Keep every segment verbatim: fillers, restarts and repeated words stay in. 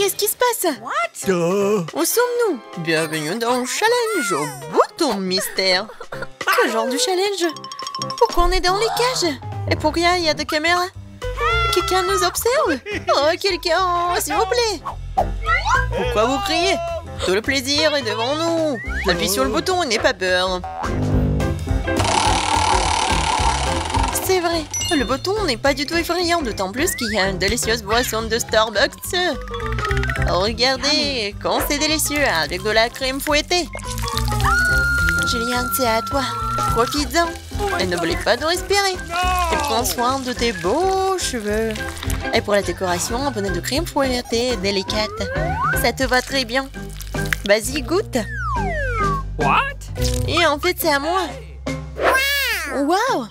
Qu'est-ce qui se passe? Euh, Où sommes-nous? Bienvenue dans le challenge au bouton mystère. Quel genre de challenge? Pourquoi on est dans les cages? Et pourquoi il y a des caméras? Quelqu'un nous observe? Oh, quelqu'un, s'il vous plaît. Pourquoi vous criez? Tout le plaisir est devant nous. Appuie sur le bouton et n'aie pas peur. C'est vrai, le bouton n'est pas du tout effrayant, d'autant plus qu'il y a une délicieuse boisson de Starbucks. Regardez, quand c'est délicieux, avec de la crème fouettée. Julian, c'est à toi. Profites-en. Et n'oublie pas de respirer. Et prends soin de tes beaux cheveux. Et pour la décoration, un bonnet de crème fouettée délicate. Ça te va très bien. Vas-y, goûte. What? Et en fait, c'est à moi. Waouh!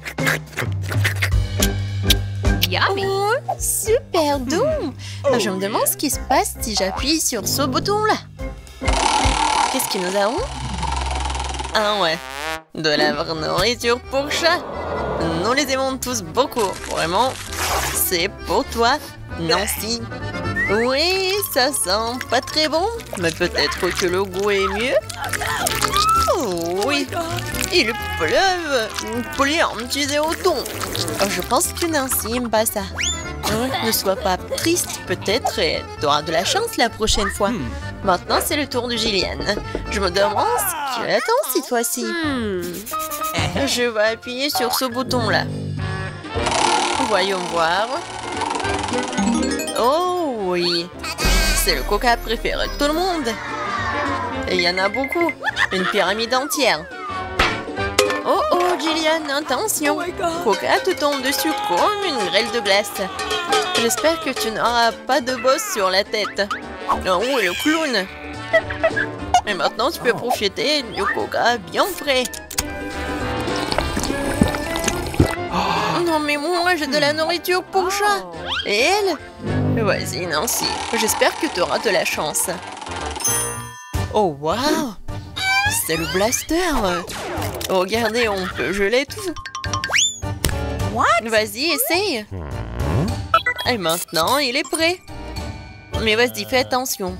Yummy. Oh, super doux! Je me demande ce qui se passe si j'appuie sur ce bouton-là. Qu'est-ce que nous avons? Ah ouais, de la vraie nourriture pour chat. Nous les aimons tous beaucoup, vraiment. C'est pour toi, Nancy. Oui, ça sent pas très bon, mais peut-être que le goût est mieux. Oh oui, il pleuve. Plein de petits autons. Oh, je pense que Nancy aime pas ça. Oh, ne sois pas triste, peut-être tu auras de la chance la prochaine fois. Hmm. Maintenant, c'est le tour de Gillian. Je me demande ce qu'elle attend cette fois-ci. Hmm. Je vais appuyer sur ce bouton-là. Voyons voir. Oh oui, c'est le coca préféré de tout le monde. Et il y en a beaucoup, une pyramide entière. Oh oh, Gillian, attention. Coca te tombe dessus comme une grêle de glace. J'espère que tu n'auras pas de bosse sur la tête. Oh, le clown. Et maintenant, tu peux profiter du coca bien frais. Non mais moi, j'ai de la nourriture pour chat. Et elle? Vas-y, Nancy. J'espère que tu auras de la chance. Oh, waouh! C'est le blaster! Regardez, on peut geler tout. Vas-y, essaye. Et maintenant, il est prêt. Mais vas-y, fais attention.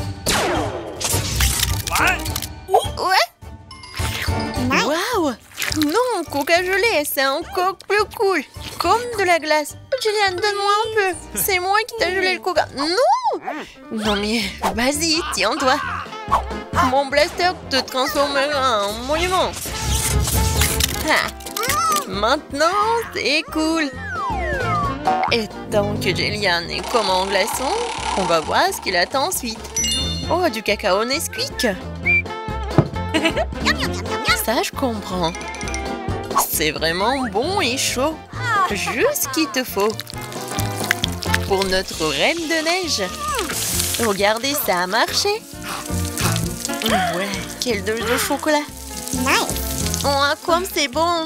Ouais? Waouh! Non, coca gelé, c'est encore plus cool. Comme de la glace. Julian, donne-moi un peu. C'est moi qui t'ai gelé le coca. Non! Non mais, vas-y, tiens-toi. Mon blaster te transformera en monument. Ah. Maintenant, c'est cool. Et tant que Julian est comme en glaçon, on va voir ce qu'il attend ensuite. Oh, du cacao Nesquik. Ça, je comprends. C'est vraiment bon et chaud. Juste ce qu'il te faut. Pour notre reine de neige. Regardez, ça a marché. Ouais, quelle dose de chocolat. Oh, comme c'est bon.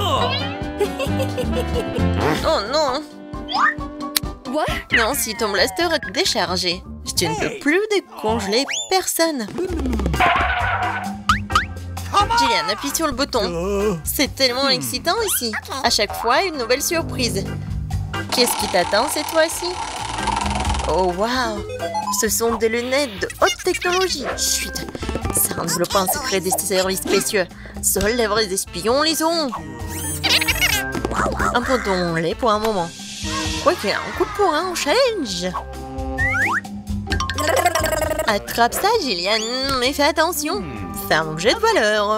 Oh non. Non, si ton blaster est déchargé, je ne peux plus décongeler personne. Gillian, appuie sur le bouton. C'est tellement excitant ici. À chaque fois, une nouvelle surprise. Qu'est-ce qui t'attend cette fois-ci? Oh, waouh! Ce sont des lunettes de haute technologie. Chut! Ça enveloppe un secret des services spéciaux. Seuls les vrais espions les ont. Abandonnons-les pour un moment. Quoi qu'il y ait un coup pour un challenge. Attrape ça, Gillian, mais fais attention. C'est un objet de valeur.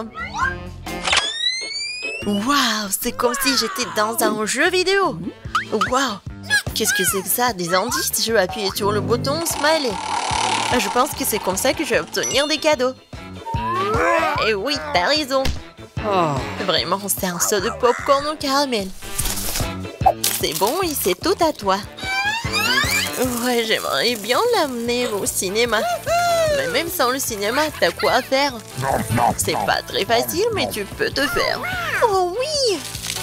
Waouh, c'est comme si j'étais dans un jeu vidéo. Waouh, qu'est-ce que c'est que ça? Des indices? Je vais appuyer sur le bouton Smiley. Je pense que c'est comme ça que je vais obtenir des cadeaux. Et oui, t'as raison. Vraiment, c'est un saut de popcorn au caramel. C'est bon et c'est tout à toi. Ouais, j'aimerais bien l'amener au cinéma. Mais même sans le cinéma, t'as quoi à faire? C'est pas très facile, mais tu peux te faire. Oh oui!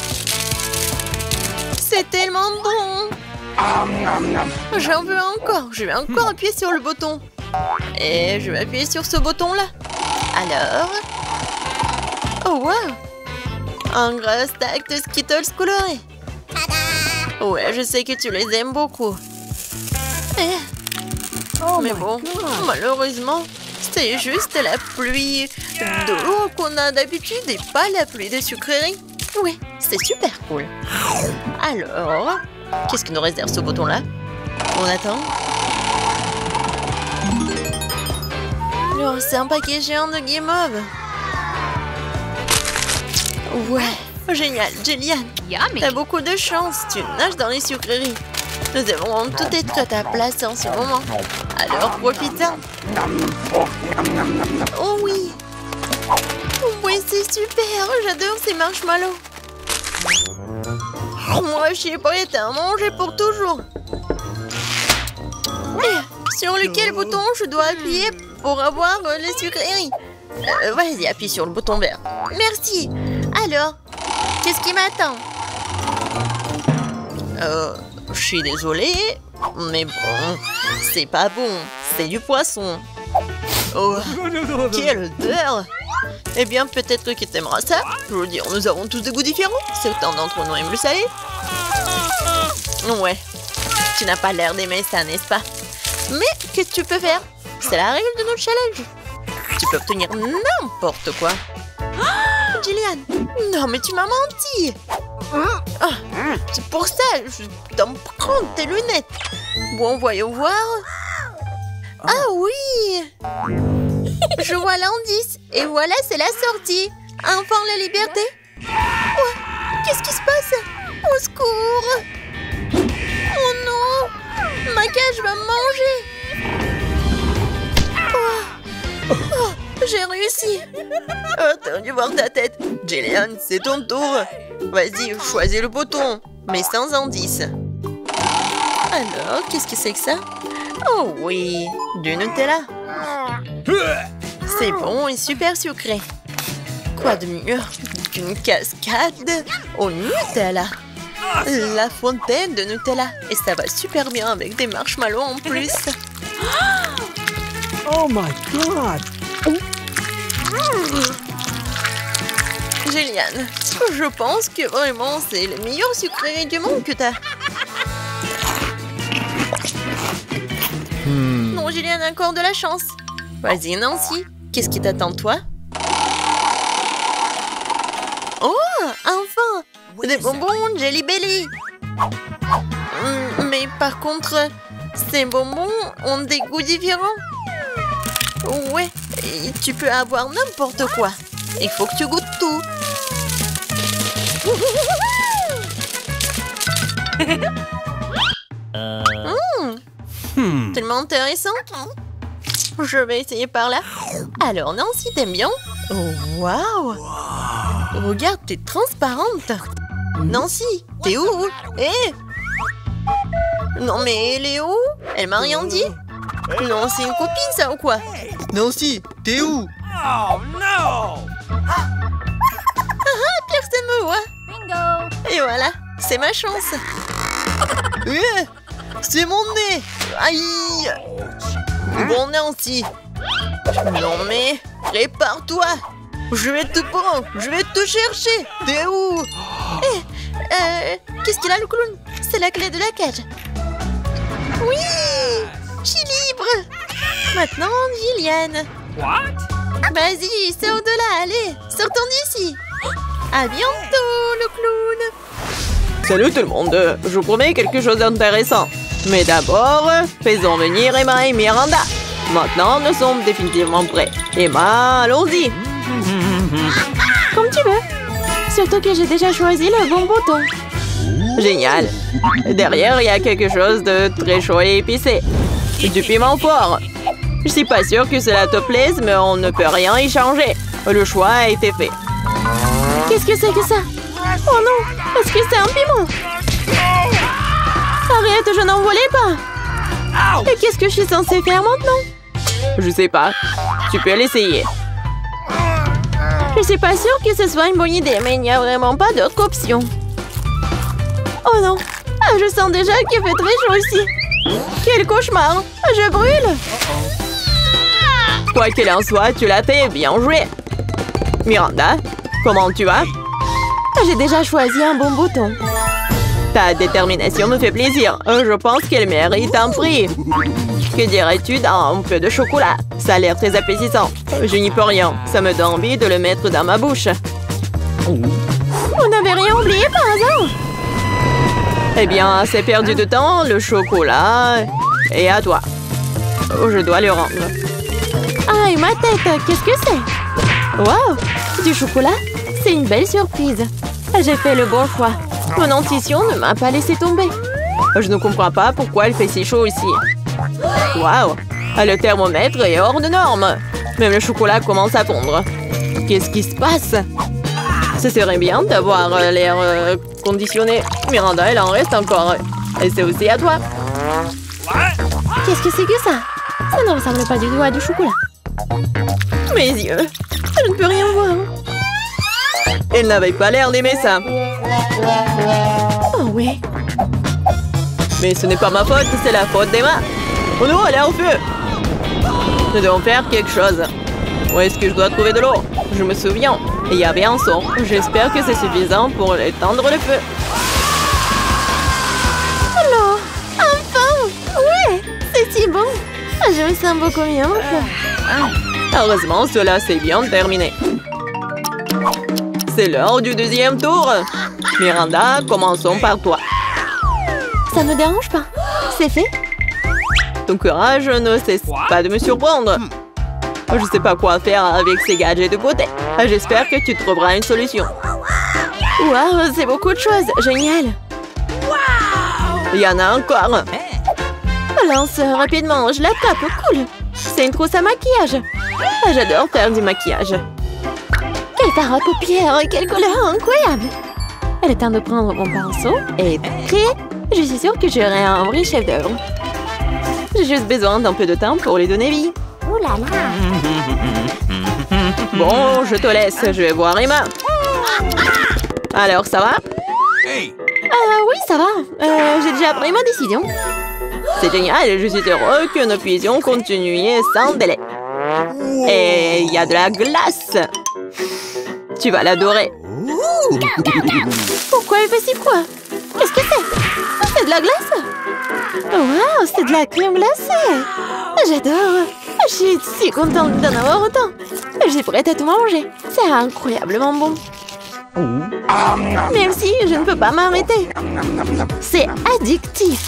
C'est tellement bon! J'en veux encore. Je vais encore appuyer sur le bouton. Et je vais appuyer sur ce bouton-là. Alors... Oh, wow! Un gros stack de Skittles colorés. Ouais, je sais que tu les aimes beaucoup. Eh. Mais bon, malheureusement, c'est juste la pluie de l'eau qu'on a d'habitude et pas la pluie des sucreries. Oui, c'est super cool. Alors, qu'est-ce qui nous réserve ce bouton-là? On attend. Oh, c'est un paquet géant de guimauve. Ouais, génial, Jillian. Yummy. T'as beaucoup de chance, tu nages dans les sucreries. Nous allons tout être à ta place en ce moment. Alors profite-en. Oh oui. Oui, c'est super, j'adore ces marshmallows. Moi, je suis prête à en manger pour toujours. Et sur lequel bouton je dois appuyer pour avoir euh, les sucreries? euh, Vas-y, appuie sur le bouton vert. Merci. Alors, qu'est-ce qui m'attend? Euh, je suis désolée, mais bon, c'est pas bon. C'est du poisson. Oh, quelle odeur! Eh bien, peut-être que t'aimeras ça. Je veux dire, nous avons tous des goûts différents. Certains d'entre nous aiment le salé. Ouais, tu n'as pas l'air d'aimer ça, n'est-ce pas? Mais qu'est-ce que tu peux faire? C'est la règle de notre challenge. Tu peux obtenir n'importe quoi. Oh, Jillian, non mais tu m'as menti. Oh, c'est pour ça que je dois me prendre tes lunettes. Bon, voyons voir. Ah oui. Je vois l'indice. Et voilà, c'est la sortie. Enfin, la liberté. Oh, qu'est-ce qui se passe? Au secours. Oh non. Ma cage va me manger. Oh, oh, j'ai réussi. Oh, t'as dû voir ta tête. Jillian, c'est ton tour. Vas-y, choisis le bouton, mais sans indice. Alors, qu'est-ce que c'est que ça? Oh oui, du Nutella. C'est bon et super sucré. Quoi de mieux qu'une cascade au Nutella? La fontaine de Nutella. Et ça va super bien avec des marshmallows en plus. Oh my god! Jillian, je pense que vraiment c'est le meilleur sucrerie du monde que t'as. Hmm. Non, Jillian a encore de la chance. Vas-y, Nancy, qu'est-ce qui t'attend, toi? Oh, enfin! Des bonbons Jelly Belly. Mais par contre, ces bonbons ont des goûts différents. Ouais, et tu peux avoir n'importe quoi. Il faut que tu goûtes tout. Mmh, Hmm. tellement intéressant. Je vais essayer par là. Alors, Nancy, t'aimes bien? Oh, waouh! Regarde, t'es transparente. Nancy, t'es où? Eh! Non, mais elle est où? Elle m'a rien dit. Non, c'est une copine, ça, ou quoi? Nancy, t'es où? Oh no! Personne me voit. Bingo. Et voilà, c'est ma chance. Eh, c'est mon nez. Aïe! Bon, Nancy. Non, mais prépare-toi. Je vais te prendre. Je vais te chercher. T'es où? Eh, euh, qu'est-ce qu'il a, le clown? C'est la clé de la cage. Oui! Je suis libre. Maintenant, Jillian. What? Vas-y, sors de là, allez. Sortons d'ici. À bientôt, le clown. Salut tout le monde, je vous promets quelque chose d'intéressant. Mais d'abord, faisons venir Emma et Miranda. Maintenant, nous sommes définitivement prêts. Emma, allons-y. Comme tu veux. Surtout que j'ai déjà choisi le bon bouton. Génial. Derrière, il y a quelque chose de très chaud et épicé. Du piment fort. Je suis pas sûre que cela te plaise, mais on ne peut rien y changer. Le choix a été fait. Qu'est-ce que c'est que ça? Oh non, est-ce que c'est un piment? Arrête, je n'en voulais pas. Et qu'est-ce que je suis censée faire maintenant? Je sais pas. Tu peux l'essayer. Je suis pas sûre que ce soit une bonne idée, mais il n'y a vraiment pas d'autre option. Oh non, ah, je sens déjà qu'il fait très chaud ici. Quel cauchemar, je brûle. Quoi qu'il en soit, tu l'as fait, bien joué. Miranda, comment tu vas? J'ai déjà choisi un bon bouton. Ta détermination me fait plaisir. Euh, je pense qu'elle mérite un prix. Que dirais-tu d'un peu de chocolat? Ça a l'air très appétissant. Je n'y peux rien. Ça me donne envie de le mettre dans ma bouche. Vous n'avez rien oublié par hasard? Eh bien, c'est perdu de temps. Le chocolat est à toi. Oh, je dois le rendre. Aïe, ma tête! Qu'est-ce que c'est? Waouh! Du chocolat? C'est une belle surprise. J'ai fait le bon choix. Mon intuition ne m'a pas laissé tomber. Je ne comprends pas pourquoi il fait si chaud ici. Waouh! Le thermomètre est hors de norme. Même le chocolat commence à fondre. Qu'est-ce qui se passe? Ce serait bien d'avoir l'air euh, conditionné. Miranda, elle en reste encore. Et c'est aussi à toi. Qu'est-ce que c'est que ça? Ça ne ressemble pas du tout à du chocolat. Mes yeux, je ne peux rien voir. Elle n'avait pas l'air d'aimer ça. Oh oui. Mais ce n'est pas ma faute, c'est la faute d'Emma. Oh non, elle est au feu. Nous devons faire quelque chose. Où est-ce que je dois trouver de l'eau? Je me souviens, il y avait un seau. J'espère que c'est suffisant pour éteindre le feu. L'eau! Enfin! Ouais! C'est si bon! Je me sens beaucoup mieux. Heureusement, cela s'est bien terminé. C'est l'heure du deuxième tour. Miranda, commençons par toi. Ça ne me dérange pas. C'est fait. Ton courage ne cesse pas de me surprendre. Je ne sais pas quoi faire avec ces gadgets de beauté. J'espère que tu trouveras une solution. Waouh, c'est beaucoup de choses. Génial. Il y en a encore. Lance rapidement, je l'attrape. Cool. C'est une trousse à maquillage. J'adore faire du maquillage. Quel fard à paupières, quelle couleur incroyable. Elle est temps de prendre mon pinceau et créer. Je suis sûre que j'aurai un vrai chef d'œuvre. J'ai juste besoin d'un peu de temps pour lui donner vie. Ouh là là. Bon, je te laisse. Je vais voir Emma. Alors, ça va? Euh, oui, ça va. Euh, j'ai déjà pris ma décision. C'est génial. Je suis heureux que nous puissions continuer sans délai. Et il y a de la glace. Tu vas l'adorer. Pourquoi il fait si froid? Qu'est-ce que c'est? C'est de la glace? Wow, c'est de la crème glacée. J'adore. Je suis si contente d'en avoir autant. Je suis prête à tout manger. C'est incroyablement bon. Merci, je ne peux pas m'arrêter. C'est addictif.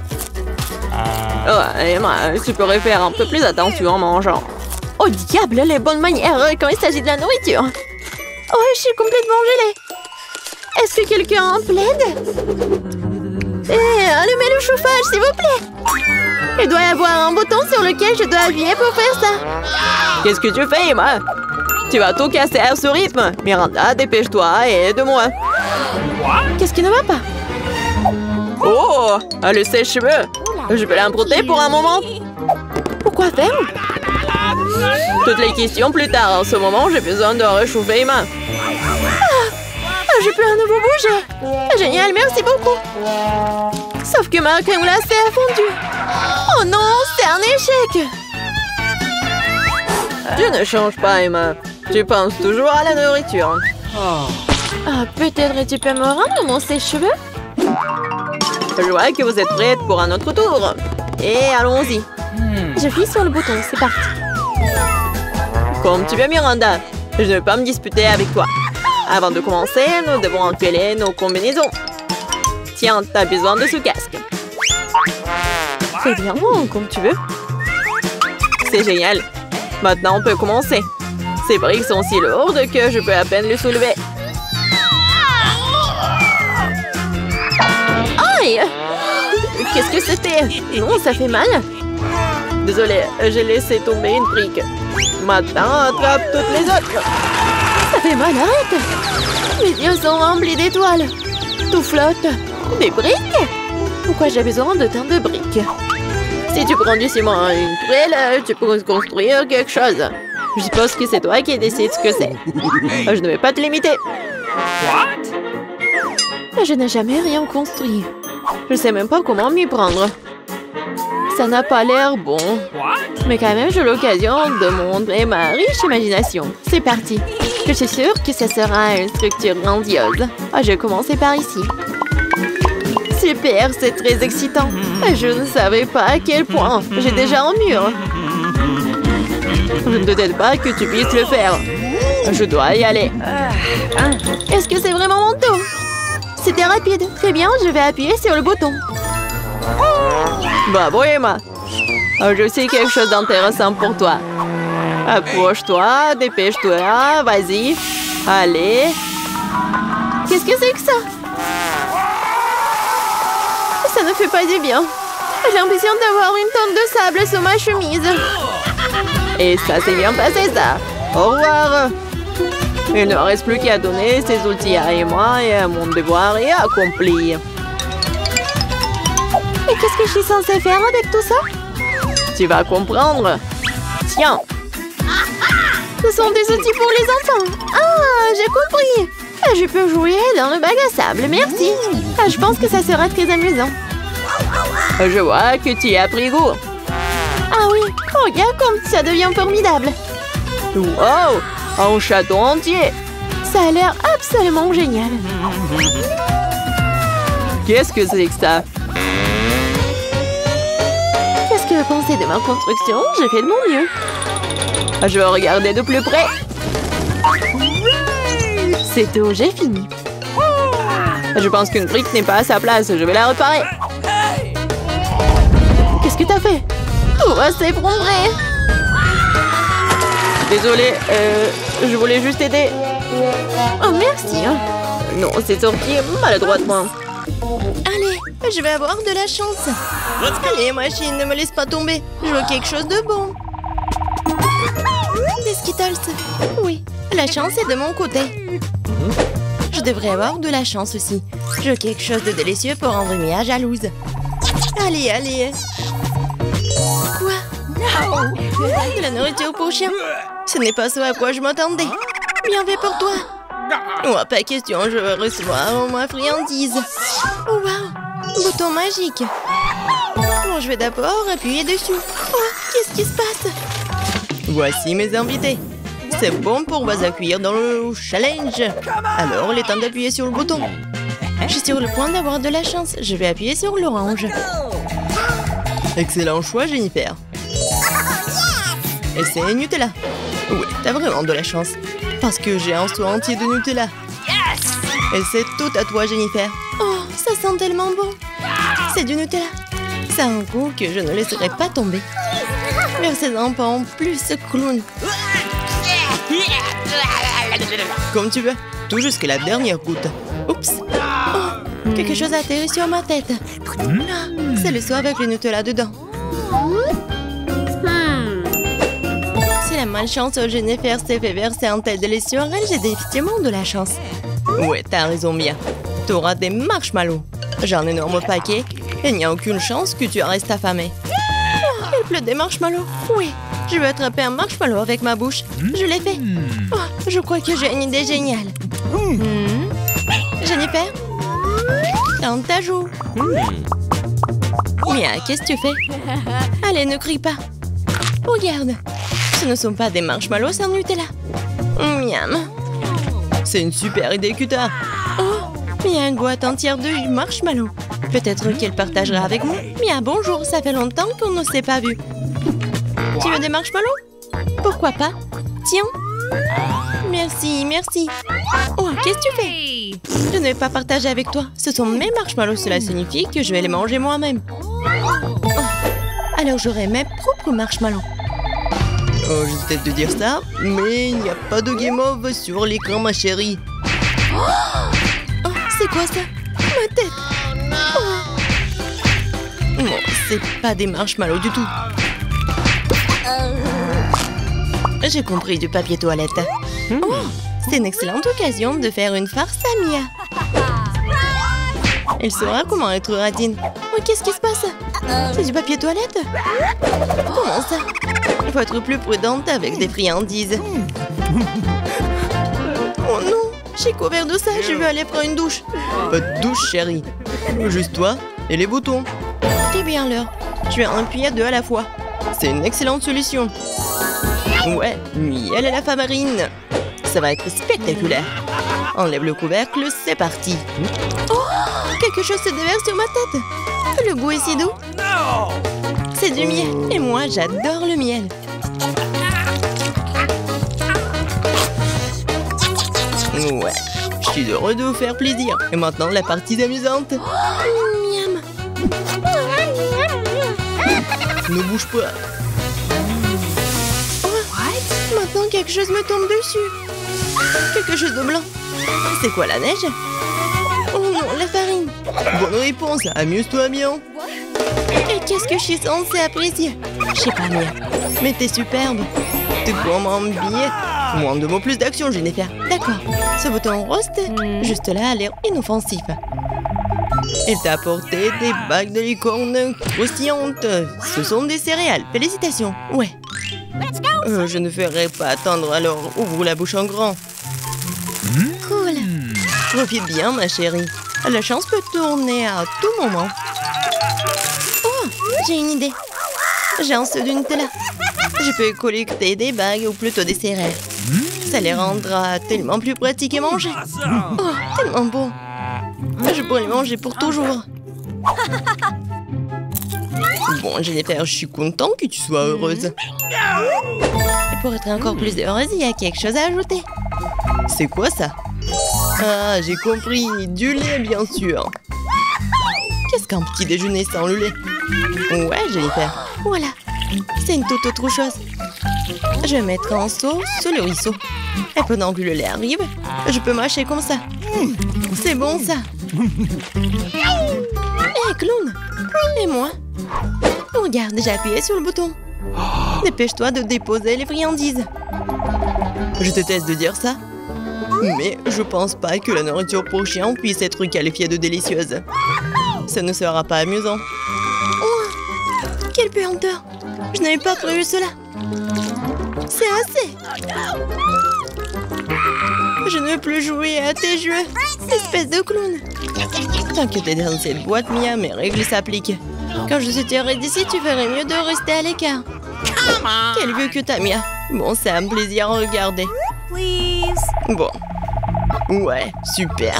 Oh, Emma, tu pourrais faire un peu plus attention en mangeant. Oh diable, les bonnes manières quand il s'agit de la nourriture. Oh, je suis complètement gelée. Est-ce que quelqu'un plaide? Eh, allumez le chauffage, s'il vous plaît. Il doit y avoir un bouton sur lequel je dois appuyer pour faire ça. Qu'est-ce que tu fais, Emma? Tu vas tout casser à ce rythme. Miranda, dépêche-toi et aide-moi. Qu'est-ce qui ne va pas? Oh, le sèche-cheveux. Je peux l'emprunter pour un moment. Pourquoi faire? Toutes les questions plus tard. En ce moment, j'ai besoin de réchauffer Emma. Ah, je peux à nouveau bouger. Génial, merci beaucoup. Sauf que ma crème glacée a fondu. Oh non, c'est un échec. Tu ne changes pas, Emma. Tu penses toujours à la nourriture. Ah, peut-être tu peux me rendre mon sèche-cheveux? Je vois que vous êtes prête pour un autre tour. Et allons-y. J'appuie sur le bouton, c'est parti. Comme tu veux, Miranda. Je ne vais pas me disputer avec toi. Avant de commencer, nous devons enfiler nos combinaisons. Tiens, t'as besoin de ce casque. C'est bien, comme tu veux. C'est génial. Maintenant, on peut commencer. Ces briques sont si lourdes que je peux à peine les soulever. Aïe! Qu'est-ce que c'était? Non, ça fait mal. Désolée, j'ai laissé tomber une brique. Maintenant, attrape toutes les autres. Ça fait mal, arrête! Mes yeux sont remplis d'étoiles. Tout flotte. Des briques? Pourquoi j'ai besoin de tant de briques? Si tu prends du ciment et une poêle, tu peux construire quelque chose. Je suppose que c'est toi qui décides ce que c'est. Je ne vais pas te limiter. Je n'ai jamais rien construit. Je ne sais même pas comment m'y prendre. Ça n'a pas l'air bon. Mais quand même, j'ai l'occasion de montrer ma riche imagination. C'est parti. Je suis sûre que ce sera une structure grandiose. Ah, je vais commencer par ici. Super, c'est très excitant. Je ne savais pas à quel point. J'ai déjà un mur. Je ne doute pas que tu puisses le faire. Je dois y aller. Est-ce que c'est vraiment mon tour? C'était rapide. Très bien, je vais appuyer sur le bouton. Bravo, Emma. Je sais quelque chose d'intéressant pour toi. Approche-toi, dépêche-toi, vas-y. Allez. Qu'est-ce que c'est que ça? Ça ne fait pas du bien. J'ai l'impression d'avoir une tonne de sable sous ma chemise. Et ça s'est bien passé, ça. Au revoir. Il ne reste plus qu'à donner ces outils à Emma et mon devoir est accompli. Et qu'est-ce que je suis censée faire avec tout ça? Tu vas comprendre. Tiens. Ce sont des outils pour les enfants. Ah, j'ai compris. Je peux jouer dans le bac à sable, merci. Je pense que ça sera très amusant. Je vois que tu y as pris goût. Ah oui, regarde comme ça devient formidable. Wow, un château entier. Ça a l'air absolument génial. Qu'est-ce que c'est que ça? Qu'est-ce que vous pensez de ma construction? J'ai fait de mon mieux. Je vais regarder de plus près. C'est tout, j'ai fini. Je pense qu'une brique n'est pas à sa place. Je vais la réparer. Qu'est-ce que t'as fait? Tout va s'effondrer. Désolée, euh, je voulais juste aider. Oh, merci. Non, c'est sorti maladroitement. Allez, je vais avoir de la chance. Allez, machine, ne me laisse pas tomber. Je veux quelque chose de bon. Des Skittles. Oui, la chance est de mon côté. Je devrais avoir de la chance aussi. Je veux quelque chose de délicieux pour rendre Mia jalouse. Allez, allez. Quoi? De la nourriture pour chien. Ce n'est pas ce à quoi je m'attendais. Bien fait pour toi. Oh, pas question, je veux recevoir ma friandise. Oh, wow, bouton magique. Bon, je vais d'abord appuyer dessus. Oh, qu'est-ce qui se passe? Voici mes invités. C'est bon pour vous accueillir dans le challenge. Alors, il est temps d'appuyer sur le bouton. Je suis sur le point d'avoir de la chance. Je vais appuyer sur l'orange. Excellent choix, Jennifer. Et c'est Nutella. Oui, t'as vraiment de la chance. Parce que j'ai un seau entier de Nutella. Et c'est tout à toi, Jennifer. Oh, ça sent tellement bon. C'est du Nutella. Ça a un goût que je ne laisserai pas tomber. Versez-en pas en plus, clown. Comme tu veux, tout jusqu'à la dernière goutte. Oups. Oh, quelque chose a atterri sur ma tête. C'est le seau avec le Nutella dedans. Si la malchance Jennifer s'est fait verser un tel délice sur elle, j'ai définitivement de la chance. Ouais, t'as raison, Mia. T'auras des marshmallows. J'ai un énorme paquet. Il n'y a aucune chance que tu restes affamé. Oh, il pleut des marshmallows. Oui, je vais attraper un marshmallow avec ma bouche. Je l'ai fait. Oh, je crois que j'ai une idée géniale. Hmm. Jennifer, dans ta joue. Mia, qu'est-ce que tu fais? Allez, ne crie pas. Regarde, ce ne sont pas des marshmallows sans Nutella. Miam. C'est une super idée que t'as. Oh, Mia, une boîte entière de marshmallows. Peut-être qu'elle partagera avec moi. Mia, bonjour, ça fait longtemps qu'on ne s'est pas vu. Tu veux des marshmallows? Pourquoi pas? Tiens. Merci, merci. Oh, qu'est-ce que tu fais? Je ne vais pas partager avec toi. Ce sont mes marshmallows, cela signifie que je vais les manger moi-même. Oh. Alors j'aurai mes propres marshmallows. Oh, je vais peut-être te dire ça, mais il n'y a pas de game over sur l'écran, ma chérie. Oh, oh, c'est quoi ça? Ma tête. Oh. Non, c'est pas des marshmallows du tout. J'ai compris, du papier toilette. Oh, c'est une excellente occasion de faire une farce à Mia. Elle saura comment être radine. Oh, qu'est-ce qui se passe? C'est du papier toilette? Comment ça? Il faut être plus prudente avec des friandises. Oh non, j'ai couvert de ça, je vais aller prendre une douche. Pas de douche, chérie. Juste toi et les boutons. C'est bien l'heure. Je vais appuyer deux à la fois. C'est une excellente solution. Ouais, miel et la farine. Ça va être spectaculaire. Enlève le couvercle, c'est parti. Oh, quelque chose se déverse sur ma tête. Le goût est si doux. No! C'est du miel. Et moi, j'adore le miel. Ouais, je suis heureux de vous faire plaisir. Et maintenant, la partie amusante. Miam. Ne bouge pas. Oh, maintenant, quelque chose me tombe dessus. Quelque chose de blanc. C'est quoi, la neige? Oh non, la farine. Bonne réponse, amuse-toi bien. Et qu'est-ce que je suis censée apprécier? Je sais pas, Mia. Mais t'es superbe. T'es comment billet? Moins de mots, plus d'action, Jennifer. D'accord. Ce bouton rose, juste là, a l'air inoffensif. Il t'a apporté des bagues de licorne croustillantes. Ce sont des céréales. Félicitations. Ouais. Euh, je ne ferai pas attendre, alors ouvre la bouche en grand. Cool. Profite bien, ma chérie. La chance peut tourner à tout moment. Oh, j'ai une idée. J'ai un seau de Nutella. Je peux collecter des bagues ou plutôt des céréales. Ça les rendra tellement plus pratiques à manger. Oh, tellement beau. Je pourrais les manger pour toujours. Bon, Jennifer, je suis content que tu sois heureuse. Et pour être encore plus heureuse, il y a quelque chose à ajouter. C'est quoi ça? Ah, j'ai compris. Du lait, bien sûr. Qu'est-ce qu'un petit déjeuner sans le lait? Ouais, Jennifer. Voilà. C'est une toute autre chose. Je vais mettre un seau sous le ruisseau. Et pendant que le lait arrive, je peux mâcher comme ça. C'est bon, ça. Hé, clown. Et moi? Regarde, j'ai appuyé sur le bouton. Dépêche-toi de déposer les friandises. Je te teste de dire ça, mais je pense pas que la nourriture pour chien puisse être qualifiée de délicieuse. Ça ne sera pas amusant. Oh, quelle puanteur! Je n'avais pas prévu cela. C'est assez. Je ne veux plus jouer à tes jeux, espèce de clown. Tant que t'es dans cette boîte, Mia, mes règles s'appliquent. Quand je sortirai d'ici, tu ferais mieux de rester à l'écart. Quel vieux que t'as, Mia. Bon, c'est un plaisir à regarder. Bon. Ouais, super.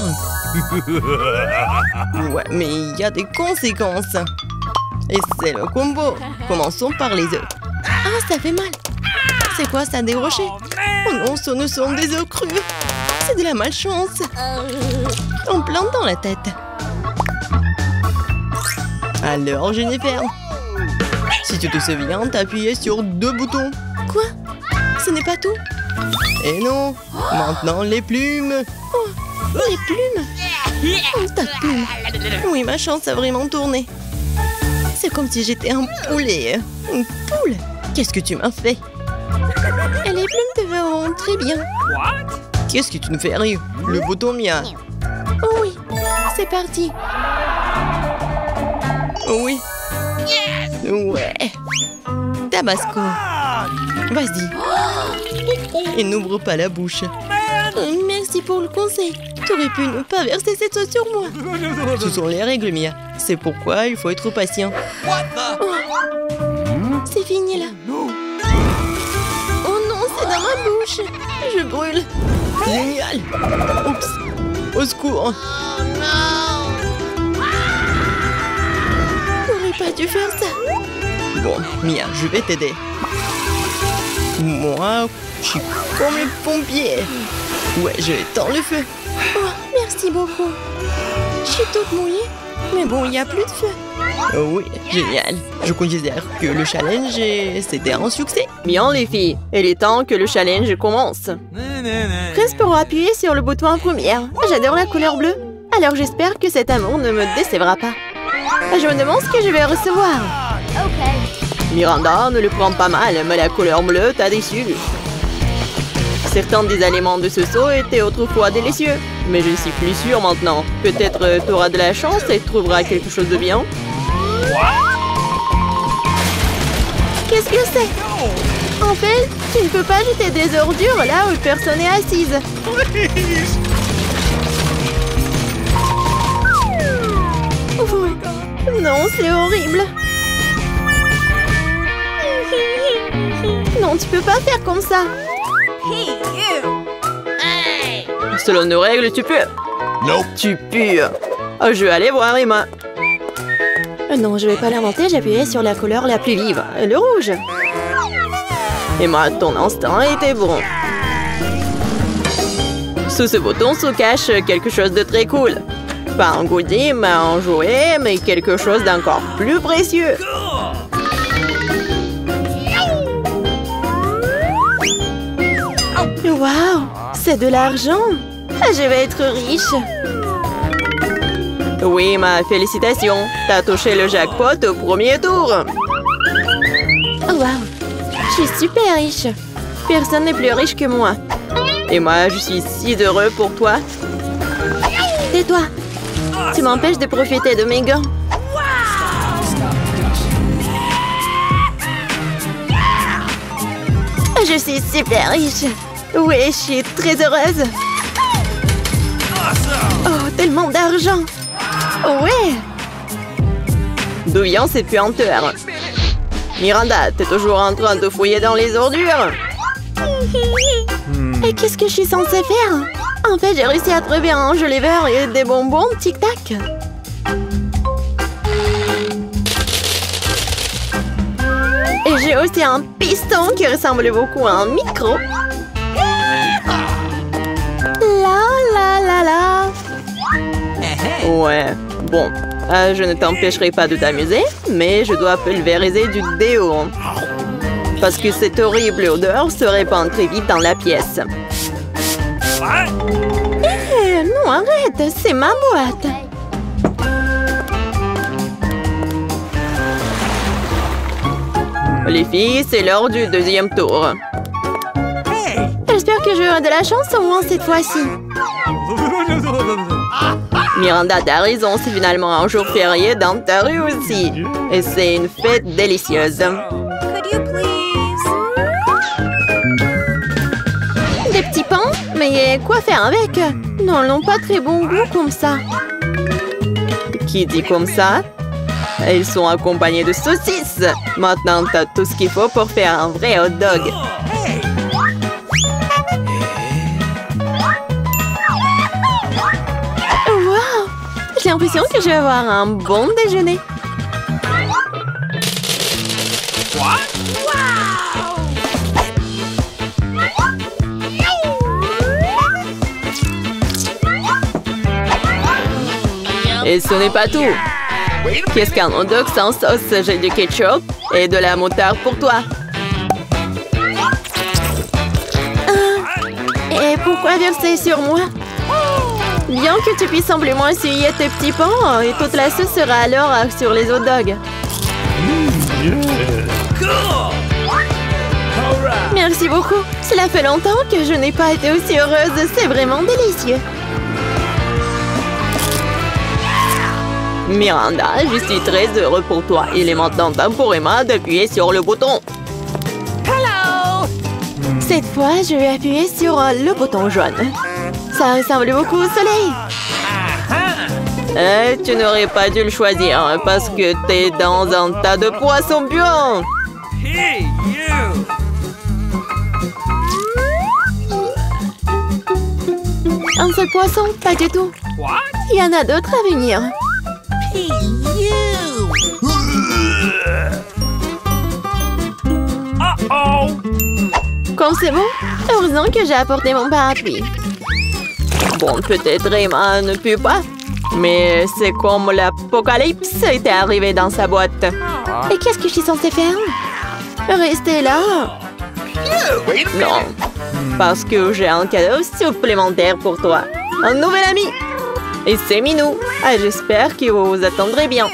Ouais, mais il y a des conséquences. Et c'est le combo. Commençons par les œufs. Ah, ça fait mal. C'est quoi ça, des rochers? Oh non, ce ne sont des œufs crus. C'est de la malchance. En plein dans la tête. Alors, Jennifer, si tu te souviens, t'as appuyé sur deux boutons. Quoi? Ce n'est pas tout? Et non. Maintenant, les plumes. Oh, les plumes. Oh, ta plume. Oui, ma chance a vraiment tourné. C'est comme si j'étais un poulet. Une poule. Qu'est-ce que tu m'as fait? Et les plumes te vont très bien. Qu'est-ce que tu nous fais rire? Le bouton, Mia. Oh oui, c'est parti. Oh oui. Ouais. Tabasco. Vas-y. Et n'ouvre pas la bouche. Merci pour le conseil. Tu aurais pu ne pas verser cette sauce sur moi. Ce sont les règles, Mia. C'est pourquoi il faut être patient. Oh. C'est fini là. Oh non, c'est dans ma bouche. Je brûle. Génial. Oups. Au secours. J'aurais pas dû faire ça. Bon, Mia, je vais t'aider. Moi, je suis comme les pompiers. Ouais, je éteins le feu. Oh, merci beaucoup. Je suis toute mouillée. Mais bon, il n'y a plus de feu. Oh oui, génial. Je considère que le challenge, c'était un succès. Bien les filles, il est temps que le challenge commence. Prince pourra appuyer sur le bouton en première. J'adore la couleur bleue. Alors j'espère que cet amour ne me décevra pas. Je me demande ce que je vais recevoir. Miranda, ne le prends pas mal, mais la couleur bleue t'a déçu. Certains des aliments de ce seau étaient autrefois délicieux, mais je ne suis plus sûre maintenant. Peut-être tu auras de la chance et trouveras quelque chose de bien. Qu'est-ce que c'est? En fait, tu ne peux pas jeter des ordures là où personne n'est assise. Oh, non, c'est horrible. Non, tu peux pas faire comme ça. Selon nos règles, tu peux. Nope. Tu pues. Oh, je vais aller voir Emma. Non, je vais pas l'inventer, j'appuyais sur la couleur la plus vive, le rouge. Emma, ton instinct était bon. Sous ce bouton se cache quelque chose de très cool. Pas un goodie, mais un jouet, mais quelque chose d'encore plus précieux. Waouh, c'est de l'argent. Je vais être riche. Oui, ma félicitations. T'as touché le jackpot au premier tour. Oh, waouh, je suis super riche. Personne n'est plus riche que moi. Et moi, je suis si heureux pour toi. Tais-toi. Tu m'empêches de profiter de mes gants. Je suis super riche. Oui, je suis très heureuse. Oh, tellement d'argent. Ouais. D'où vient cette puanteur? Miranda, t'es toujours en train de fouiller dans les ordures? Et qu'est-ce que je suis censée faire? En fait, j'ai réussi à trouver un joli verre et des bonbons tic-tac. Et j'ai aussi un piston qui ressemble beaucoup à un micro. La la la la. Ouais, bon. Euh, je ne t'empêcherai pas de t'amuser, mais je dois pulvériser du déo. Parce que cette horrible odeur se répand très vite dans la pièce. Eh, non, arrête, c'est ma boîte. Les filles, c'est l'heure du deuxième tour. J'espère que j'aurai de la chance au moins cette fois-ci. Miranda, t'as raison, c'est finalement un jour férié dans ta rue aussi. Et c'est une fête délicieuse. Could you please? Des petits pains? Mais quoi faire avec? Non, ils n'ont pas très bon goût comme ça. Qui dit comme ça? Ils sont accompagnés de saucisses. Maintenant, t'as tout ce qu'il faut pour faire un vrai hot dog. Wow! J'ai l'impression que je vais avoir un bon déjeuner. Et ce n'est pas tout. Qu'est-ce qu'un hot dog sans sauce? J'ai du ketchup et de la moutarde pour toi. Et pourquoi verser sur moi? Bien que tu puisses simplement essuyer tes petits pains et toute la sauce sera alors sur les hot dogs. Merci beaucoup. Cela fait longtemps que je n'ai pas été aussi heureuse. C'est vraiment délicieux. Miranda, je suis très heureux pour toi. Il est maintenant temps pour Emma d'appuyer sur le bouton. Cette fois, je vais appuyer sur le bouton jaune. Ça ressemble beaucoup au soleil. Eh, tu n'aurais pas dû le choisir hein, parce que t'es dans un tas de poissons puants. Hey, you! Un seul poisson? Pas du tout. What? Il y en a d'autres à venir. Hey, you! Uh-oh! Comme c'est bon, heureusement que j'ai apporté mon parapluie. Bon, peut-être Emma ne pue pas, mais c'est comme l'apocalypse était arrivé dans sa boîte. Et qu'est-ce que je suis censée faire? Rester là? Non, parce que j'ai un cadeau supplémentaire pour toi. Un nouvel ami. Et c'est Minou. Ah, j'espère que vous vous attendrez bien.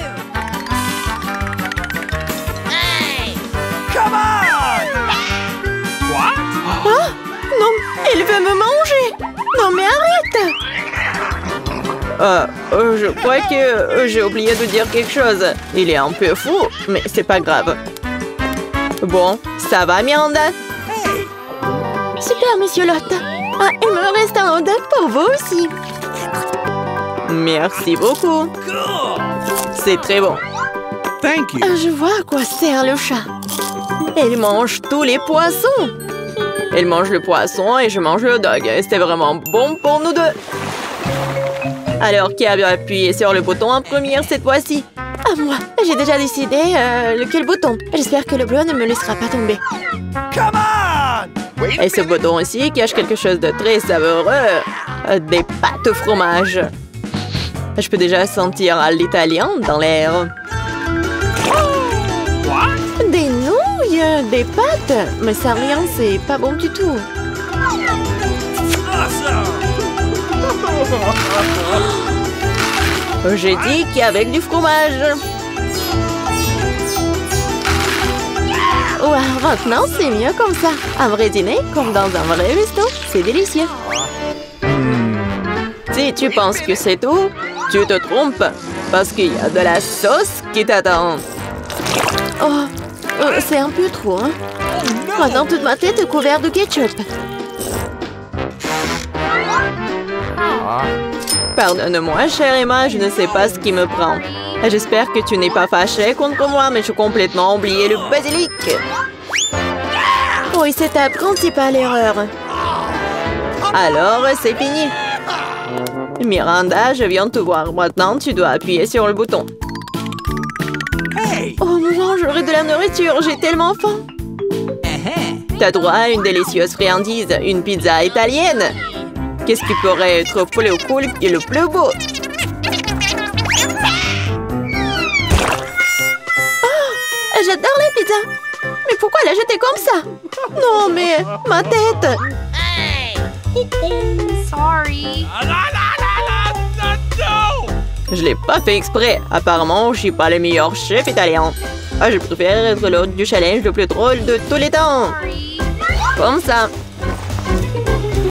Come on! What? Ah! Non, il veut me manger! Non mais arrête! Euh, euh, je crois que euh, j'ai oublié de dire quelque chose. Il est un peu fou, mais c'est pas grave. Bon, ça va, Miranda? Super, monsieur Lotte. Ah, il me reste un hot dog pour vous aussi. Merci beaucoup. C'est très bon. Thank you. Ah, je vois à quoi sert le chat. Il mange tous les poissons. Elle mange le poisson et je mange le dog. C'était vraiment bon pour nous deux. Alors, qui a bien appuyé sur le bouton en première cette fois-ci? À moi. J'ai déjà décidé euh, lequel bouton. J'espère que le bleu ne me laissera pas tomber. Come on! Et ce bouton ici cache quelque chose de très savoureux. Euh, Des pâtes au fromage. Je peux déjà sentir l'italien dans l'air. What? Des nouilles, des pâtes. Mais ça rien, c'est pas bon du tout. Awesome! J'ai dit qu'avec du fromage. Wow, maintenant c'est mieux comme ça. Un vrai dîner, comme dans un vrai resto. C'est délicieux. Si tu penses que c'est tout, tu te trompes. Parce qu'il y a de la sauce qui t'attend. Oh, euh, c'est un peu trop, hein. Maintenant toute ma tête est couverte de ketchup. Pardonne-moi, chère Emma, je ne sais pas ce qui me prend. J'espère que tu n'es pas fâchée contre moi, mais j'ai complètement oublié le basilic. Oui, c'est ta principale erreur. Alors, c'est fini. Miranda, je viens te voir. Maintenant, tu dois appuyer sur le bouton. Hey! Oh non, j'aurai de la nourriture, j'ai tellement faim. T'as droit à une délicieuse friandise, une pizza italienne. Qu'est-ce qui pourrait être plus cool et le plus beau? Oh, j'adore la pizza. Mais pourquoi la jeter comme ça? Non, mais ma tête. Sorry. La, la, la, la, la, no! Je l'ai pas fait exprès. Apparemment, je suis pas le meilleur chef italien. Ah, je préfère être l'hôte du challenge le plus drôle de tous les temps. Sorry. Comme ça.